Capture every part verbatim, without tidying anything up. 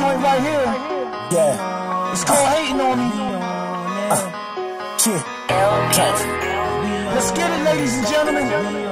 joint right here. Yeah. It's called Hating on Me. Uh, yeah. Let's get it, ladies and gentlemen.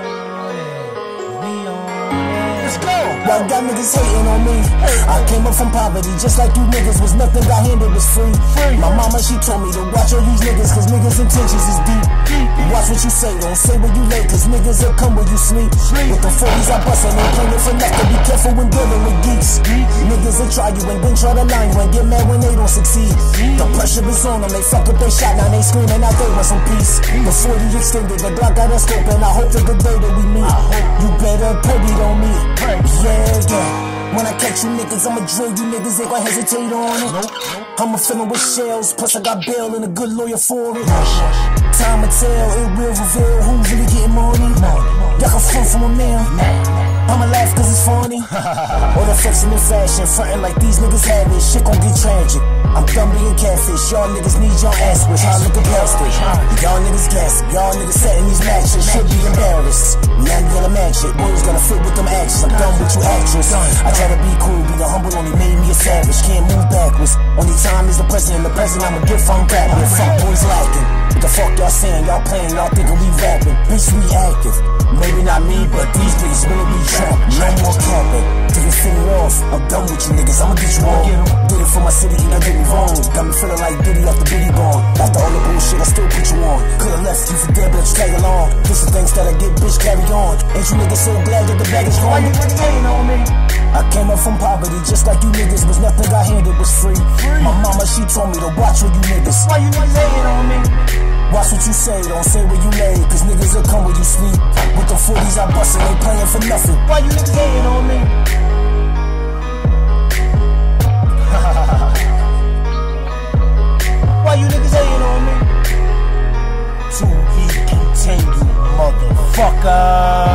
Let's go. Y'all got niggas hating on me. I came up from poverty, just like you niggas. Was nothing, got handed was free. My mama, she told me to watch all these niggas, cause niggas' intentions is deep. Watch what you say, don't say where you lay, cause niggas will come where you sleep. With the forties I bust and ain't playing for nothing. Be careful when dealing with geeks. Niggas will try you and then try to line you and get mad when they don't succeed. The pressure is on them, they fuck up they shot, now they screaming out they want some peace. The forty extended, the Glock got a scope, and I hope to the day that we meet. You better pray it on me. Yeah, yeah. When I catch you niggas, I'ma drill you niggas, ain't gon' hesitate on it. I'ma fill 'em with shells, plus I got bail and a good lawyer for it. Time will tell, it will reveal who's really getting money. Y'all can front from a man. I'ma laugh cause it's funny. All the flexing in fashion, frontin' like these niggas have it. Shit gon' get tragic. I'm done being catfish. Y'all niggas need your ass wish. I look past it. Y'all niggas gassy. Y'all niggas setting these matches. Should be embarrassed. Now you gonna match it. Boys gonna fit with them actions. I'm done with you actress. I try to be cool, be the humble, only made me a savage. Can't move backwards. Only time is the present. The present I'm a gift from rapping. Fuck boys lacking. What the fuck y'all saying? Y'all playing, y'all thinking we rapping. Bitch, we active. Maybe not me, but these niggas really be trapping. No more capping. Take your finger off. I'm done with you niggas. I'ma get you all. Did it for my city, you done did me wrong. Got me feeling like Diddy off the Biddy bond. After all the bullshit, I still put you on. Could've left you for dead, but you tag along. This is things that I get, bitch, carry on. Ain't you niggas so glad that the bag is gone? Why you niggas hating on me? I came up from poverty, just like you niggas. Was nothing got handed was free. free. My mama, she told me to watch where you niggas. Why you niggas hating on me? Watch what you say, don't say where you lay, cause niggas will come where you sleep. With the forties I bust and ain't playing for nothing. Why you niggas hating on me? Why you niggas hating on me? To be continued, motherfucker.